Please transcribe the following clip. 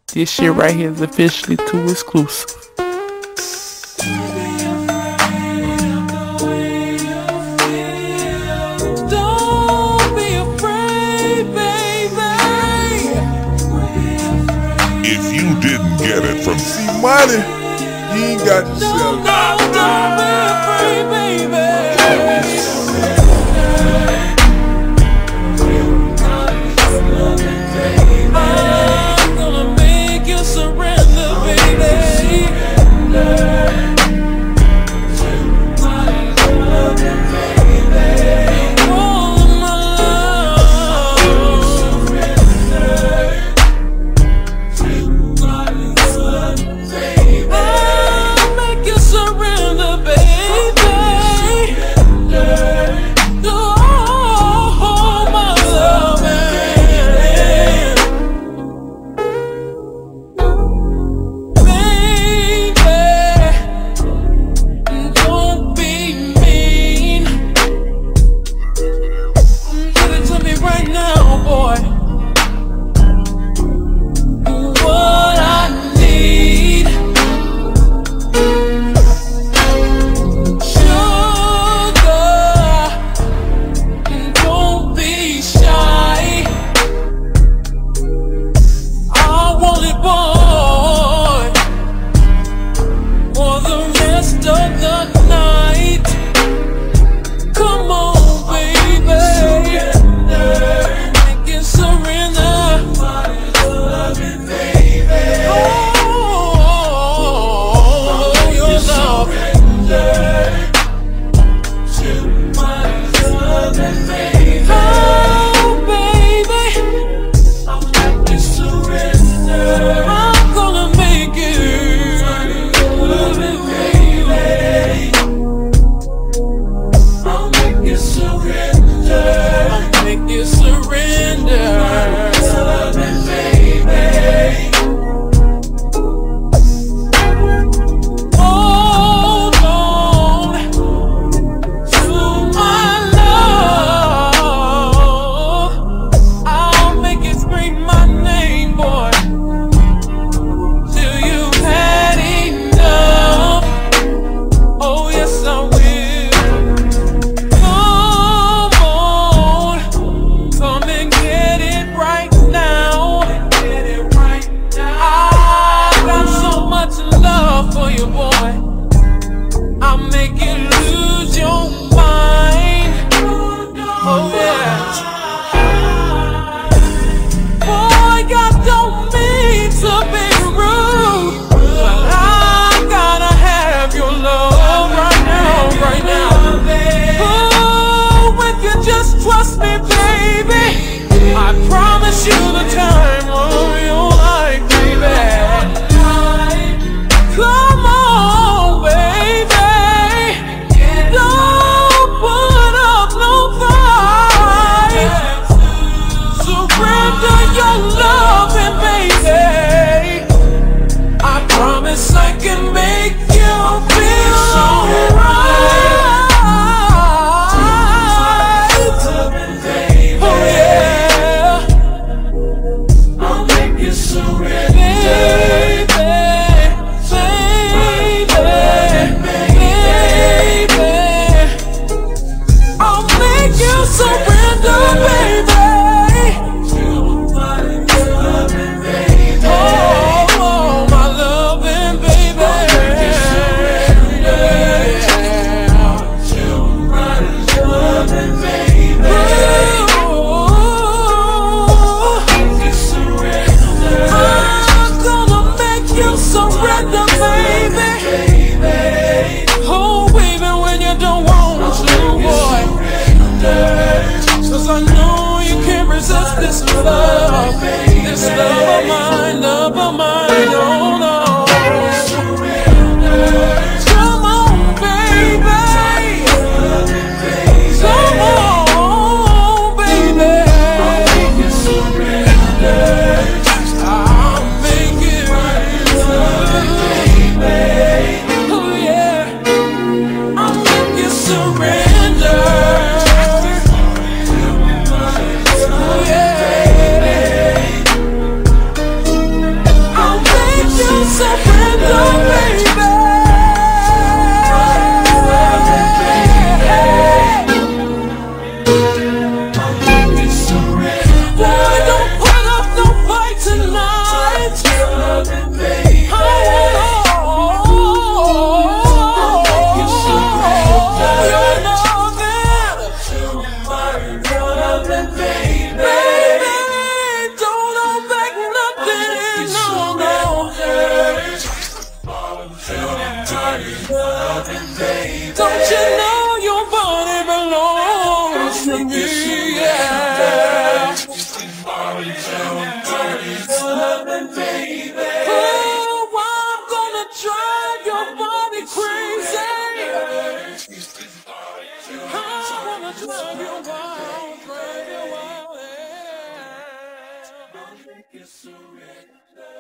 This shit right here is officially too exclusive. Don't be afraid, baby. If you didn't get it from Munee, you ain't got yourself. Don't be afraid, baby. I'm gonna make you surrender, baby. All of my love. I'll make you surrender, baby. Don't you know your body belongs to me? Yeah. Oh, I'm gonna drive your body crazy. I wanna drive you wild, drive you wild. Yeah.